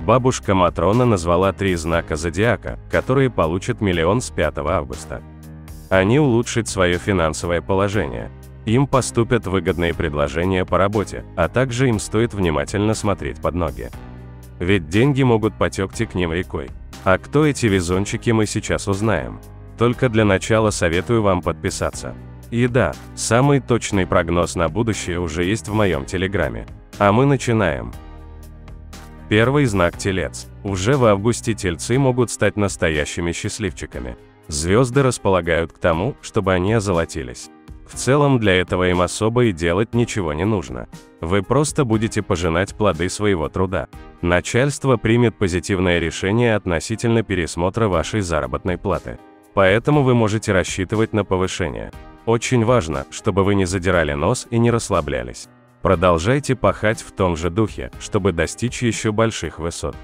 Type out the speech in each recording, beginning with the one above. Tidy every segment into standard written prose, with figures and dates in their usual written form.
Бабушка Матрона назвала 3 знака зодиака, которые получат миллион с 5 августа. Они улучшат свое финансовое положение. Им поступят выгодные предложения по работе, а также им стоит внимательно смотреть под ноги. Ведь деньги могут потекти к ним рекой. А кто эти везунчики, мы сейчас узнаем. Только для начала советую вам подписаться. И да, самый точный прогноз на будущее уже есть в моем телеграме. А мы начинаем. Первый знак Телец. Уже в августе тельцы могут стать настоящими счастливчиками. Звезды располагают к тому, чтобы они озолотились. В целом для этого им особо и делать ничего не нужно. Вы просто будете пожинать плоды своего труда. Начальство примет позитивное решение относительно пересмотра вашей заработной платы. Поэтому вы можете рассчитывать на повышение. Очень важно, чтобы вы не задирали нос и не расслаблялись. Продолжайте пахать в том же духе, чтобы достичь еще больших высот.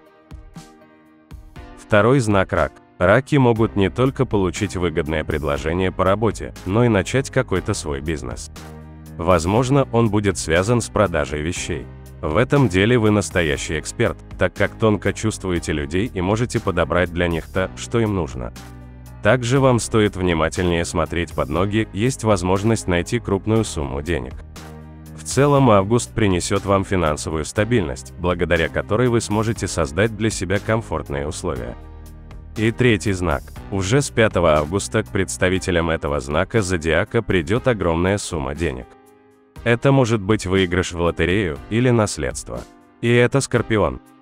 Второй знак Рак. Раки могут не только получить выгодное предложение по работе, но и начать какой-то свой бизнес. Возможно, он будет связан с продажей вещей. В этом деле вы настоящий эксперт, так как тонко чувствуете людей и можете подобрать для них то, что им нужно. Также вам стоит внимательнее смотреть под ноги, есть возможность найти крупную сумму денег. В целом август принесет вам финансовую стабильность, благодаря которой вы сможете создать для себя комфортные условия. И третий знак. Уже с 5 августа к представителям этого знака зодиака придет огромная сумма денег. Это может быть выигрыш в лотерею или наследство. И это Скорпион.